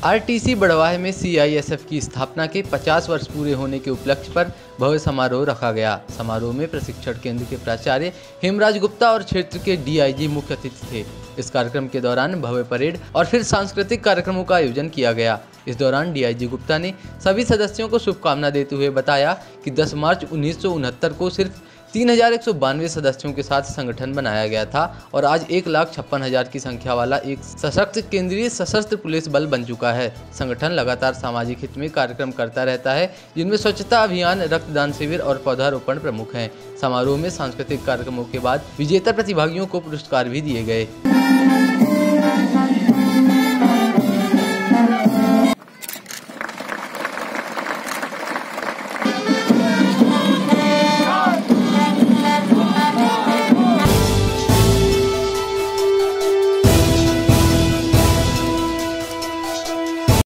RTC Barwaha में CISF की स्थापना के 50 वर्ष पूरे होने के उपलक्ष्य पर भव्य समारोह रखा गया। समारोह में प्रशिक्षण केंद्र के प्राचार्य हेमराज गुप्ता और क्षेत्र के डीआईजी मुख्य अतिथि थे। इस कार्यक्रम के दौरान भव्य परेड और फिर सांस्कृतिक कार्यक्रमों का आयोजन किया गया। इस दौरान डीआईजी गुप्ता ने सभी सदस्यों को शुभकामना देते हुए बताया कि 10 मार्च 1969 को सिर्फ 3192 सदस्यों के साथ संगठन बनाया गया था और आज 1,56,000 की संख्या वाला एक सशक्त केंद्रीय सशस्त्र पुलिस बल बन चुका है। संगठन लगातार सामाजिक हित में कार्यक्रम करता रहता है, जिनमें स्वच्छता अभियान, रक्तदान शिविर और पौधारोपण प्रमुख हैं। समारोह में सांस्कृतिक कार्यक्रमों के बाद विजेता प्रतिभागियों को पुरस्कार भी दिए गए।